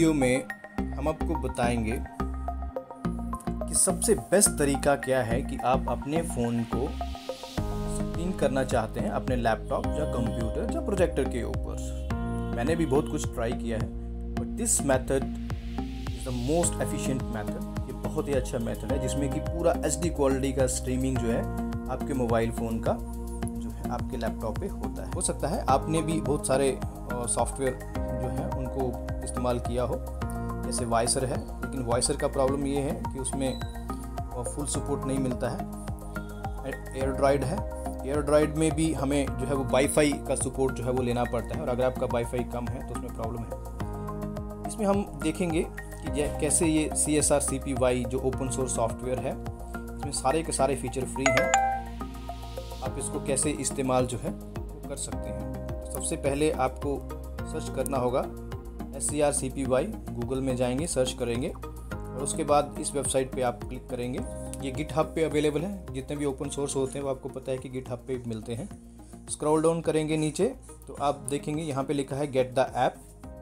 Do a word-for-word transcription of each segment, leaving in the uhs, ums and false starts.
Video में हम आपको बताएंगे कि सबसे बेस्ट तरीका क्या है कि आप अपने फ़ोन को स्क्रीन करना चाहते हैं अपने लैपटॉप या कंप्यूटर या प्रोजेक्टर के ऊपर। मैंने भी बहुत कुछ ट्राई किया है, but this method is the most efficient method. ये बहुत ही अच्छा मेथड है जिसमें कि पूरा एच डी क्वालिटी का स्ट्रीमिंग जो है आपके मोबाइल फ़ोन का जो है आपके लैपटॉप पे होता है। हो सकता है आपने भी बहुत सारे सॉफ्टवेयर जो है उनको इस्तेमाल किया हो, जैसे वॉइसर है, लेकिन वॉइसर का प्रॉब्लम ये है कि उसमें फुल सपोर्ट नहीं मिलता है। एयरड्राइड है, एयरड्राइड में भी हमें जो है वो वाईफाई का सपोर्ट जो है वो लेना पड़ता है, और अगर आपका वाईफाई कम है तो उसमें प्रॉब्लम है। इसमें हम देखेंगे कि कैसे ये C S R C P Y जो ओपन सोर्स सॉफ्टवेयर है, इसमें सारे के सारे फीचर फ्री हैं। आप इसको कैसे इस्तेमाल जो है वो कर सकते हैं। तो सबसे पहले आपको सर्च करना होगा S C R C P Y, Google में जाएंगे, सर्च करेंगे और उसके बाद इस वेबसाइट पे आप क्लिक करेंगे। ये गिटहब पे अवेलेबल है, जितने भी ओपन सोर्स होते हैं वो आपको पता है कि गिटहब पे मिलते हैं। स्क्रॉल डाउन करेंगे नीचे तो आप देखेंगे यहाँ पे लिखा है गेट द ऐप।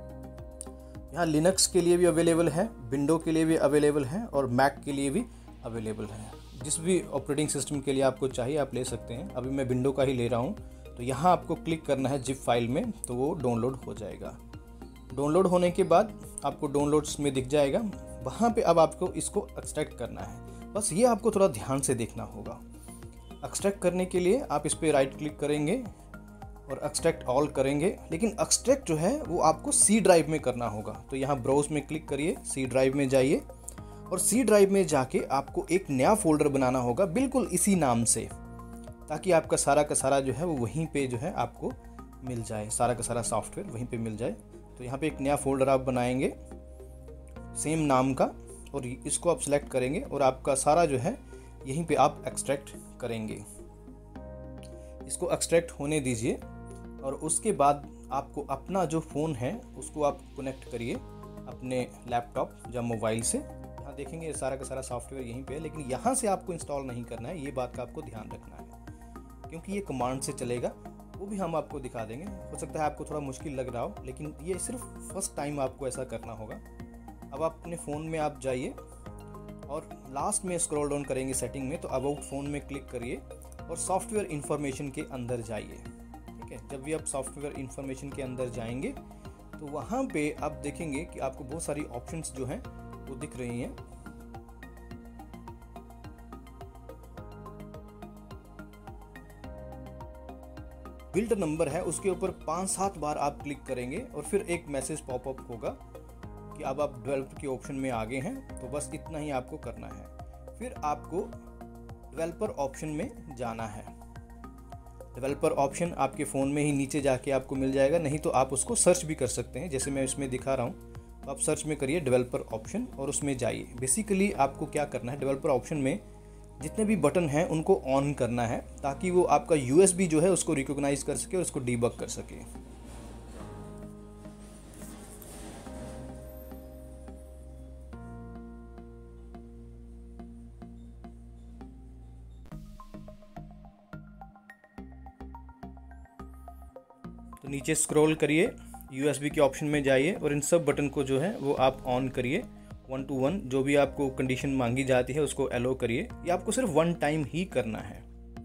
यहाँ लिनक्स के लिए भी अवेलेबल है, विंडो के लिए भी अवेलेबल है और मैक के लिए भी अवेलेबल है। जिस भी ऑपरेटिंग सिस्टम के लिए आपको चाहिए आप ले सकते हैं। अभी मैं विंडो का ही ले रहा हूँ, तो यहाँ आपको क्लिक करना है जिप फाइल में, तो वो डाउनलोड हो जाएगा। डाउनलोड होने के बाद आपको डाउनलोड्स में दिख जाएगा, वहाँ पे अब आपको इसको एक्सट्रैक्ट करना है। बस ये आपको थोड़ा ध्यान से देखना होगा। एक्सट्रैक्ट करने के लिए आप इस पर राइट क्लिक करेंगे और एक्सट्रैक्ट ऑल करेंगे, लेकिन एक्सट्रैक्ट जो है वो आपको सी ड्राइव में करना होगा। तो यहाँ ब्राउज में क्लिक करिए, सी ड्राइव में जाइए और सी ड्राइव में जाके आपको एक नया फोल्डर बनाना होगा बिल्कुल इसी नाम से, ताकि आपका सारा का सारा जो है वो वहीं पे जो है आपको मिल जाए, सारा का सारा सॉफ्टवेयर वहीं पे मिल जाए। तो यहाँ पे एक नया फोल्डर आप बनाएंगे सेम नाम का, और इसको आप सेलेक्ट करेंगे और आपका सारा जो है यहीं पे आप एक्सट्रैक्ट करेंगे। इसको एक्सट्रैक्ट होने दीजिए और उसके बाद आपको अपना जो फ़ोन है उसको आप कनेक्ट करिए अपने लैपटॉप या मोबाइल से। यहाँ देखेंगे ये सारा का सारा सॉफ्टवेयर यहीं पे है, लेकिन यहाँ से आपको इंस्टॉल नहीं करना है, ये बात का आपको ध्यान रखना है, क्योंकि ये कमांड से चलेगा। वो भी हम आपको दिखा देंगे। हो सकता है आपको थोड़ा मुश्किल लग रहा हो, लेकिन ये सिर्फ फर्स्ट टाइम आपको ऐसा करना होगा। अब आप अपने फ़ोन में आप जाइए और लास्ट में स्क्रॉल डाउन करेंगे सेटिंग में, तो अबाउट फ़ोन में क्लिक करिए और सॉफ्टवेयर इन्फॉर्मेशन के अंदर जाइए। ठीक है, जब भी आप सॉफ्टवेयर इन्फॉर्मेशन के अंदर जाएंगे तो वहाँ पे आप देखेंगे कि आपको बहुत सारी ऑप्शंस जो हैं वो दिख रही हैं। बिल्ड नंबर है, उसके ऊपर पाँच सात बार आप क्लिक करेंगे और फिर एक मैसेज पॉपअप होगा कि अब आप डेवलपर के ऑप्शन में आ गए हैं। तो बस इतना ही आपको करना है। फिर आपको डेवलपर ऑप्शन में जाना है। डेवलपर ऑप्शन आपके फ़ोन में ही नीचे जाके आपको मिल जाएगा, नहीं तो आप उसको सर्च भी कर सकते हैं, जैसे मैं इसमें दिखा रहा हूँ। तो आप सर्च में करिए डेवलपर ऑप्शन और उसमें जाइए। बेसिकली आपको क्या करना है, डेवलपर ऑप्शन में जितने भी बटन हैं उनको ऑन करना है, ताकि वो आपका यू एस बी जो है उसको रिकॉग्नाइज कर सके और उसको डीबग कर सके। तो नीचे स्क्रॉल करिए, यू एस बी के ऑप्शन में जाइए और इन सब बटन को जो है वो आप ऑन करिए वन टू वन। जो भी आपको कंडीशन मांगी जाती है उसको एलो करिए। ये आपको सिर्फ वन टाइम ही करना है,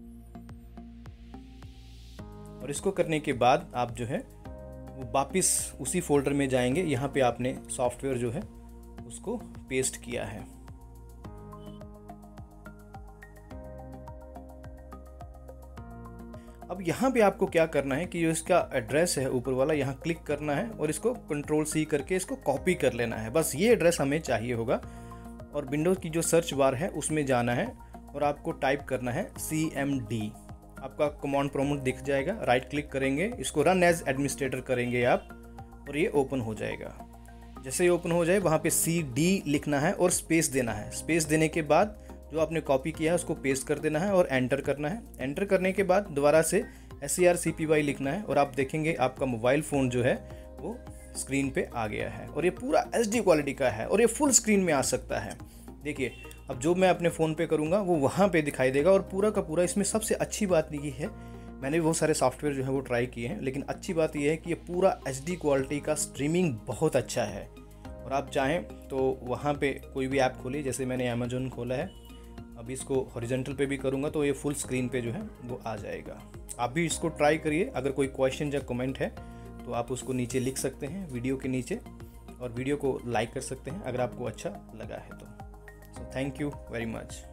और इसको करने के बाद आप जो है वो वापस उसी फोल्डर में जाएंगे। यहाँ पे आपने सॉफ्टवेयर जो है उसको पेस्ट किया है। अब यहाँ पे आपको क्या करना है कि जो इसका एड्रेस है ऊपर वाला, यहाँ क्लिक करना है और इसको कंट्रोल सी करके इसको कॉपी कर लेना है। बस ये एड्रेस हमें चाहिए होगा, और विंडोज की जो सर्च बार है उसमें जाना है और आपको टाइप करना है सी एम डी। आपका कमांड प्रॉम्प्ट दिख जाएगा, राइट क्लिक करेंगे, इसको रन एज एडमिनिस्ट्रेटर करेंगे आप, और ये ओपन हो जाएगा। जैसे ही ओपन हो जाए वहाँ पे सी डी लिखना है और स्पेस देना है। स्पेस देने के बाद जो आपने कॉपी किया है उसको पेस्ट कर देना है और एंटर करना है। एंटर करने के बाद दोबारा से S C R C P Y लिखना है और आप देखेंगे आपका मोबाइल फ़ोन जो है वो स्क्रीन पे आ गया है, और ये पूरा एच डी क्वालिटी का है और ये फुल स्क्रीन में आ सकता है। देखिए अब जो मैं अपने फ़ोन पे करूँगा वो वहाँ पे दिखाई देगा, और पूरा का पूरा। इसमें सबसे अच्छी बात ये है, मैंने भी बहुत सारे सॉफ्टवेयर जो है वो ट्राई किए हैं, लेकिन अच्छी बात ये है कि ये पूरा एच डी क्वालिटी का स्ट्रीमिंग बहुत अच्छा है। और आप चाहें तो वहाँ पे कोई भी ऐप खोलिए, जैसे मैंने अमेजोन खोला है, अभी इसको हॉरिजॉन्टल पे भी करूँगा तो ये फुल स्क्रीन पे जो है वो आ जाएगा। आप भी इसको ट्राई करिए। अगर कोई क्वेश्चन या कमेंट है तो आप उसको नीचे लिख सकते हैं वीडियो के नीचे, और वीडियो को लाइक कर सकते हैं अगर आपको अच्छा लगा है तो। So thank you very much.